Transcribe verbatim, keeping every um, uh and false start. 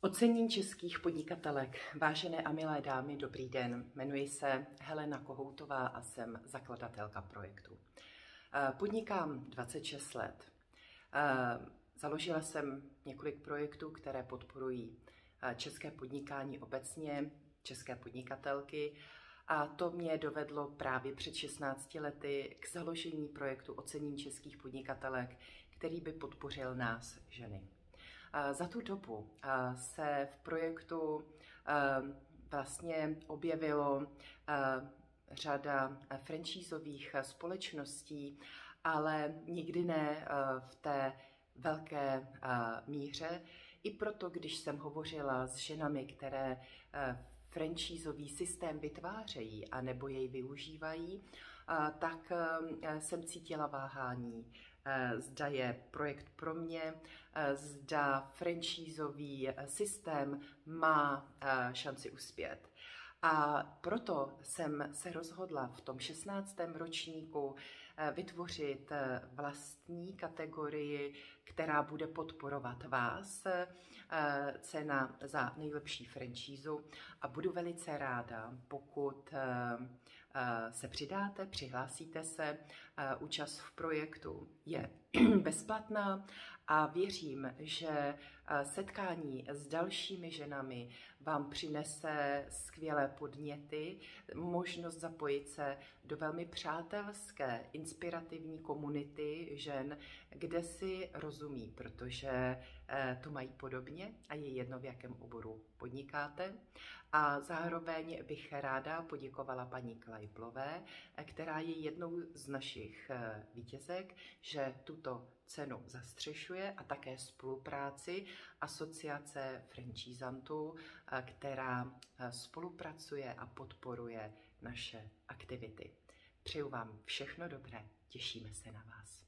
Ocenění českých podnikatelek. Vážené a milé dámy, dobrý den. Jmenuji se Helena Kohoutová a jsem zakladatelka projektu. Podnikám dvacet šest let. Založila jsem několik projektů, které podporují české podnikání obecně, české podnikatelky, a to mě dovedlo právě před šestnácti lety k založení projektu Ocenění českých podnikatelek, který by podpořil nás, ženy. Za tu dobu se v projektu vlastně objevilo řada franšízových společností, ale nikdy ne v té velké míře. I proto, když jsem hovořila s ženami, které franšízový systém vytvářejí a nebo jej využívají, tak jsem cítila váhání. Zda je projekt pro mě, zda franšízový systém má šanci uspět. A proto jsem se rozhodla v tom šestnáctém ročníku vytvořit vlastní kategorii, která bude podporovat vás, cena za nejlepší franšízu, a budu velice ráda, pokud se přidáte, přihlásíte se. Účast v projektu je bezplatná a věřím, že setkání s dalšími ženami vám přinese skvělé podněty, možnost zapojit se do velmi přátelské, inspirativní komunity žen, kde si rozumí, protože to mají podobně a je jedno, v jakém oboru podnikáte. A zároveň bych ráda poděkovala paní Klajplové, která je jednou z našich vítězek, že tuto cenu zastřešuje, a také spolupráci Asociace franšízantů, která spolupracuje a podporuje naše aktivity. Přeju vám všechno dobré, těšíme se na vás.